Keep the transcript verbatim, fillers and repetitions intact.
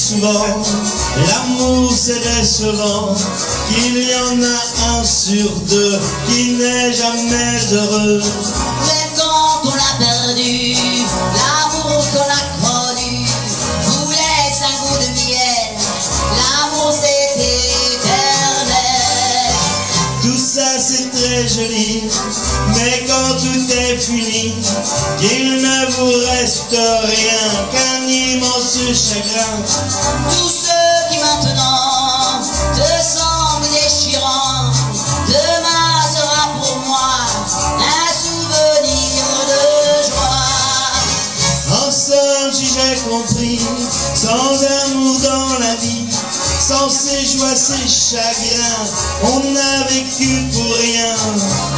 souvent, l'amour c'est décevant, qu'il y en a un sur deux qui n'est jamais heureux. Même quand on l'a perdu, l'amour qu'on a connu vous laisse un goût de miel, l'amour c'est éternel. Tout ça c'est très joli, mais quand tout est fini, qu'il ne vous reste rien qu'un immense chagrin. Tous ceux qui maintenant te semblent déchirants, demain sera pour moi un souvenir de joie. En somme, si j'ai compris, sans amour dans la vie, sans ses joies, ses chagrins, on a vécu pour rien.